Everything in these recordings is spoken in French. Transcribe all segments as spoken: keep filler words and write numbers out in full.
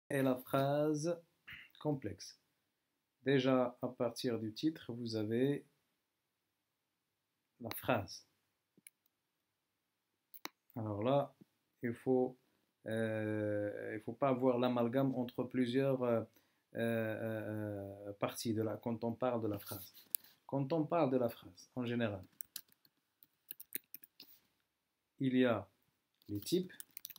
est la phrase complexe. Déjà, à partir du titre, vous avez la phrase. Alors là, il faut, euh, il faut pas avoir l'amalgame entre plusieurs euh, euh, euh, parties de la, quand on parle de la phrase. Quand on parle de la phrase, en général, il y a les types,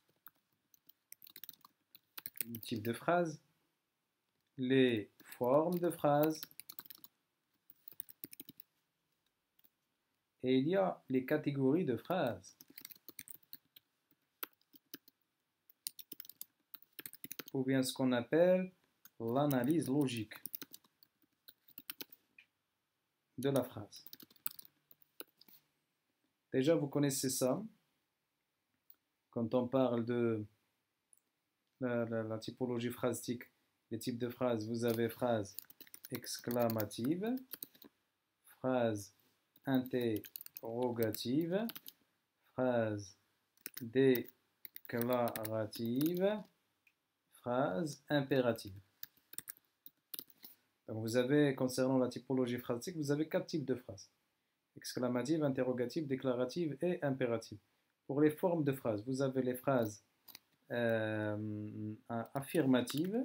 les types de phrases, les formes de phrases, et il y a les catégories de phrases, ou bien ce qu'on appelle l'analyse logique de la phrase. Déjà, vous connaissez ça. Quand on parle de la, la, la typologie phrastique, les types de phrases, vous avez phrase exclamative, phrase interrogative, phrase déclarative, phrase impérative. Donc vous avez, concernant la typologie phrastique, vous avez quatre types de phrases. Exclamative, interrogative, déclarative et impérative. Pour les formes de phrases, vous avez les phrases euh, affirmatives.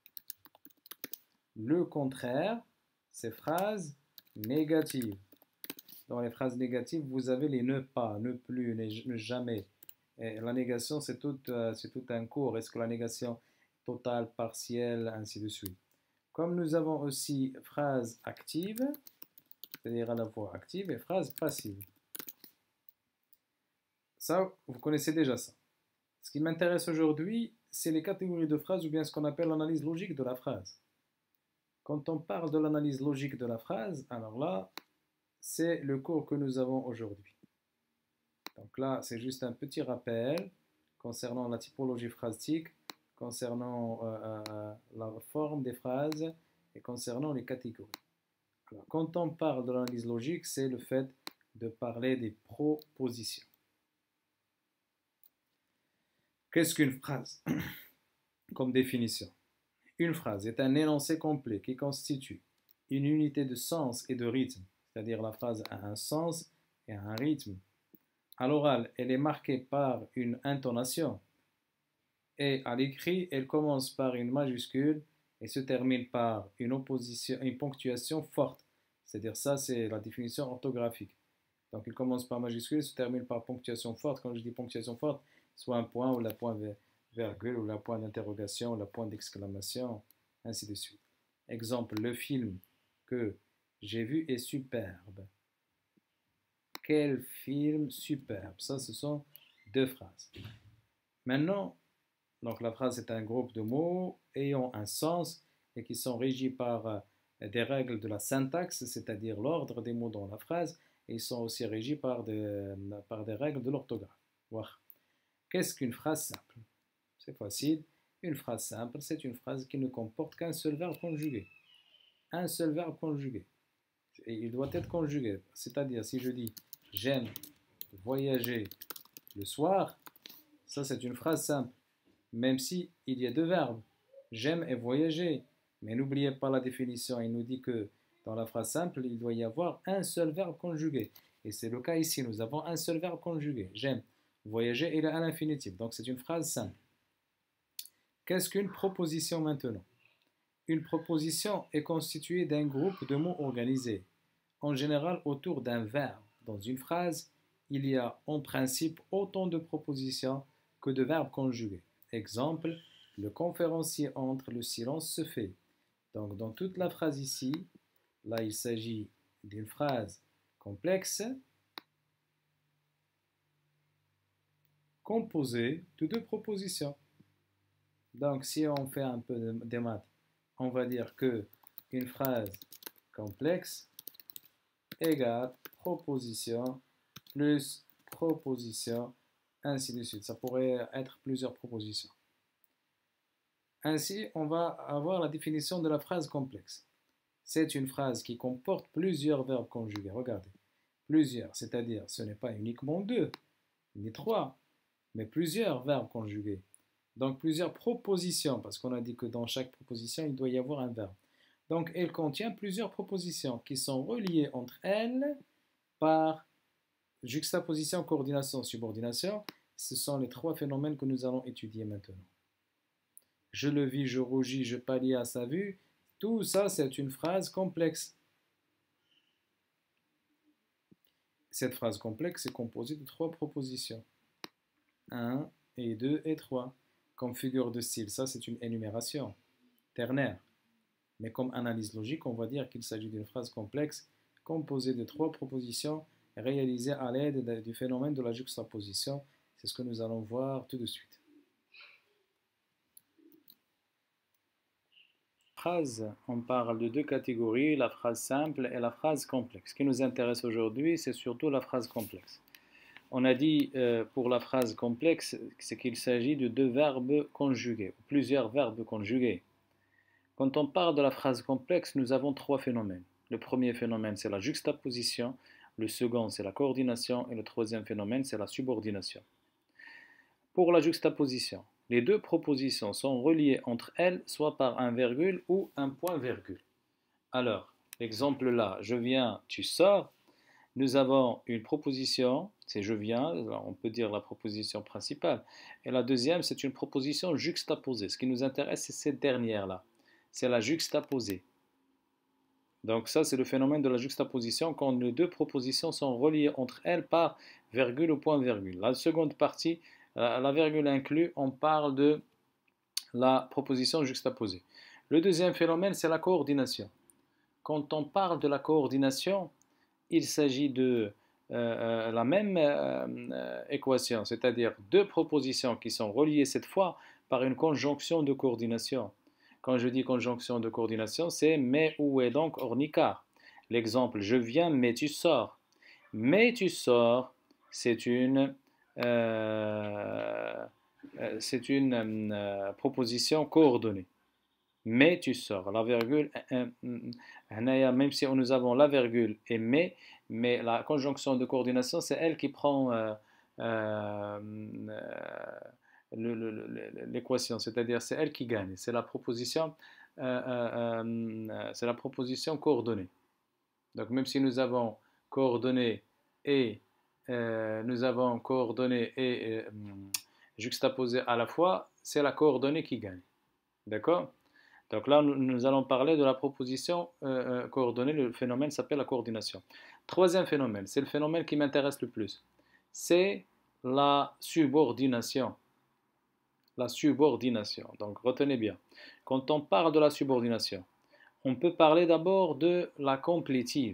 Le contraire, c'est phrases négatives. Dans les phrases négatives, vous avez les ne pas, ne plus, ne jamais. Et la négation, c'est tout, euh, c'est tout un cours. Est-ce que la négation totale, partielle, ainsi de suite. Comme nous avons aussi phrases actives, c'est-à-dire à la fois active et phrase passive. Ça, vous connaissez déjà ça. Ce qui m'intéresse aujourd'hui, c'est les catégories de phrases ou bien ce qu'on appelle l'analyse logique de la phrase. Quand on parle de l'analyse logique de la phrase, alors là, c'est le cours que nous avons aujourd'hui. Donc là, c'est juste un petit rappel concernant la typologie phrastique, concernant euh, euh, la forme des phrases et concernant les catégories. Alors, quand on parle de l'analyse logique, c'est le fait de parler des propositions. Qu'est-ce qu'une phrase? Comme définition. Une phrase est un énoncé complet qui constitue une unité de sens et de rythme, c'est-à-dire la phrase a un sens et un rythme. À l'oral, elle est marquée par une intonation et à l'écrit, elle commence par une majuscule et se termine par une, opposition, une ponctuation forte. C'est-à-dire ça, c'est la définition orthographique. Donc il commence par majuscule et se termine par ponctuation forte. Quand je dis ponctuation forte, soit un point ou la point virgule ou la point d'interrogation ou la point d'exclamation, ainsi de suite. Exemple, le film que j'ai vu est superbe. Quel film superbe. Ça, ce sont deux phrases. Maintenant, donc la phrase est un groupe de mots ayant un sens et qui sont régis par des règles de la syntaxe, c'est-à-dire l'ordre des mots dans la phrase, et ils sont aussi régis par des, par des règles de l'orthographe. Voilà. Qu'est-ce qu'une phrase simple? C'est facile. Une phrase simple, c'est une phrase qui ne comporte qu'un seul verbe conjugué. Un seul verbe conjugué. Et il doit être conjugué. C'est-à-dire, si je dis j'aime voyager le soir, ça c'est une phrase simple. Même si il y a deux verbes, j'aime et voyager. Mais n'oubliez pas la définition, il nous dit que dans la phrase simple, il doit y avoir un seul verbe conjugué. Et c'est le cas ici, nous avons un seul verbe conjugué, j'aime. Voyager, il est à l'infinitif, donc c'est une phrase simple. Qu'est-ce qu'une proposition maintenant? Une proposition est constituée d'un groupe de mots organisés, en général autour d'un verbe. Dans une phrase, il y a en principe autant de propositions que de verbes conjugués. Exemple, le conférencier entre, le silence se fait. Donc dans toute la phrase ici, là il s'agit d'une phrase complexe composée de deux propositions. Donc si on fait un peu de maths, on va dire que une phrase complexe égale proposition plus proposition, ainsi de suite. Ça pourrait être plusieurs propositions. Ainsi, on va avoir la définition de la phrase complexe. C'est une phrase qui comporte plusieurs verbes conjugués. Regardez, plusieurs, c'est-à-dire ce n'est pas uniquement deux, ni trois, mais plusieurs verbes conjugués. Donc plusieurs propositions, parce qu'on a dit que dans chaque proposition, il doit y avoir un verbe. Donc elle contient plusieurs propositions qui sont reliées entre elles par juxtaposition, coordination, subordination. Ce sont les trois phénomènes que nous allons étudier maintenant. Je le vis, je rougis, je pâlis à sa vue. Tout ça, c'est une phrase complexe. Cette phrase complexe est composée de trois propositions. un et deux et trois. Comme figure de style, ça c'est une énumération ternaire. Mais comme analyse logique, on va dire qu'il s'agit d'une phrase complexe composée de trois propositions réalisées à l'aide du phénomène de la juxtaposition. C'est ce que nous allons voir tout de suite. Phrase, on parle de deux catégories, la phrase simple et la phrase complexe. Ce qui nous intéresse aujourd'hui, c'est surtout la phrase complexe. On a dit euh, pour la phrase complexe, c'est qu'il s'agit de deux verbes conjugués, plusieurs verbes conjugués. Quand on parle de la phrase complexe, nous avons trois phénomènes. Le premier phénomène, c'est la juxtaposition, le second, c'est la coordination, et le troisième phénomène, c'est la subordination. Pour la juxtaposition, les deux propositions sont reliées entre elles, soit par un virgule ou un point-virgule. Alors, l'exemple là, je viens, tu sors. Nous avons une proposition, c'est je viens, on peut dire la proposition principale. Et la deuxième, c'est une proposition juxtaposée. Ce qui nous intéresse, c'est cette dernière-là. C'est la juxtaposée. Donc ça, c'est le phénomène de la juxtaposition quand les deux propositions sont reliées entre elles par virgule ou point-virgule. La seconde partie, la virgule inclus, on parle de la proposition juxtaposée. Le deuxième phénomène, c'est la coordination. Quand on parle de la coordination, il s'agit de euh, la même euh, équation, c'est-à-dire deux propositions qui sont reliées cette fois par une conjonction de coordination. Quand je dis conjonction de coordination, c'est mais, où est donc, ornicar. L'exemple, je viens, mais tu sors. Mais tu sors, c'est une, euh, c'est une euh, proposition coordonnée. Mais tu sors, la virgule, même si nous avons la virgule et mais, mais la conjonction de coordination, c'est elle qui prend euh, euh, l'équation, c'est-à-dire c'est elle qui gagne, c'est la proposition, euh, euh, c'est la proposition coordonnée. Donc même si nous avons coordonnées et euh, nous avons coordonnées et euh, juxtaposées à la fois, c'est la coordonnée qui gagne. D'accord? Donc là, nous allons parler de la proposition euh, coordonnée. Le phénomène s'appelle la coordination. Troisième phénomène, c'est le phénomène qui m'intéresse le plus. C'est la subordination. La subordination. Donc retenez bien. Quand on parle de la subordination, on peut parler d'abord de la complétive.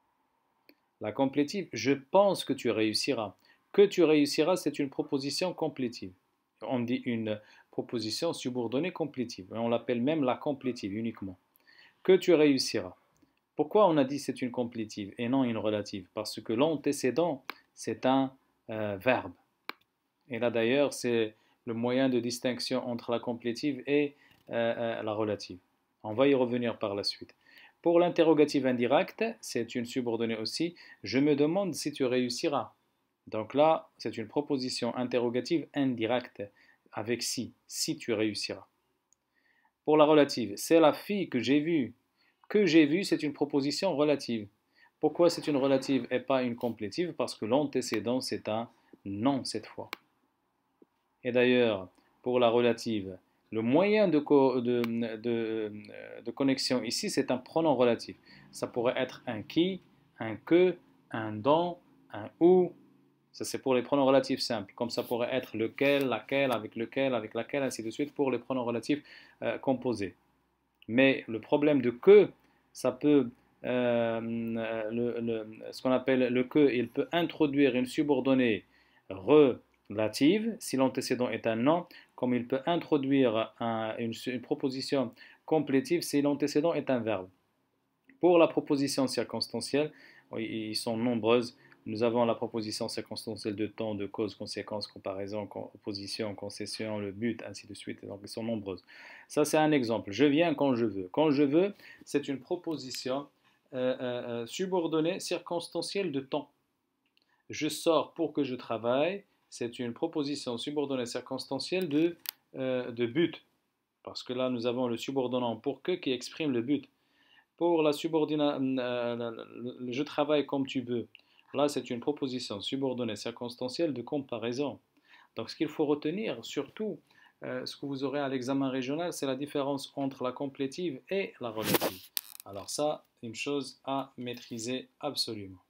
La complétive, je pense que tu réussiras. Que tu réussiras, c'est une proposition complétive. On dit une proposition subordonnée complétive. On l'appelle même la complétive uniquement. Que tu réussiras. Pourquoi on a dit c'est une complétive et non une relative? Parce que l'antécédent, c'est un euh, verbe. Et là d'ailleurs, c'est le moyen de distinction entre la complétive et euh, euh, la relative. On va y revenir par la suite. Pour l'interrogative indirecte, c'est une subordonnée aussi. Je me demande si tu réussiras. Donc là, c'est une proposition interrogative indirecte avec si, si tu réussiras. Pour la relative, c'est la fille que j'ai vue. Que j'ai vue, c'est une proposition relative. Pourquoi c'est une relative et pas une complétive? Parce que l'antécédent, c'est un non cette fois. Et d'ailleurs, pour la relative, le moyen de, de, de, de connexion ici, c'est un pronom relatif. Ça pourrait être un qui, un que, un dont, un où. Ça, c'est pour les pronoms relatifs simples. Comme ça pourrait être lequel, laquelle, avec lequel, avec laquelle, ainsi de suite, pour les pronoms relatifs euh, composés. Mais le problème de que, ça peut, euh, le, le, ce qu'on appelle le que, il peut introduire une subordonnée relative, si l'antécédent est un nom, comme il peut introduire un, une, une proposition complétive si l'antécédent est un verbe. Pour la proposition circonstancielle, ils sont nombreuses. Nous avons la proposition circonstancielle de temps, de cause, conséquence, comparaison, opposition, concession, le but, ainsi de suite. Donc, elles sont nombreuses. Ça, c'est un exemple. Je viens quand je veux. Quand je veux, c'est une proposition euh, euh, subordonnée circonstancielle de temps. Je sors pour que je travaille. C'est une proposition subordonnée circonstancielle de euh, de but, parce que là nous avons le subordonnant pour que qui exprime le but. Pour la subordination, euh, le je travaille comme tu veux, là c'est une proposition subordonnée circonstancielle de comparaison. Donc ce qu'il faut retenir, surtout, euh, ce que vous aurez à l'examen régional, c'est la différence entre la complétive et la relative. Alors ça, une chose à maîtriser absolument.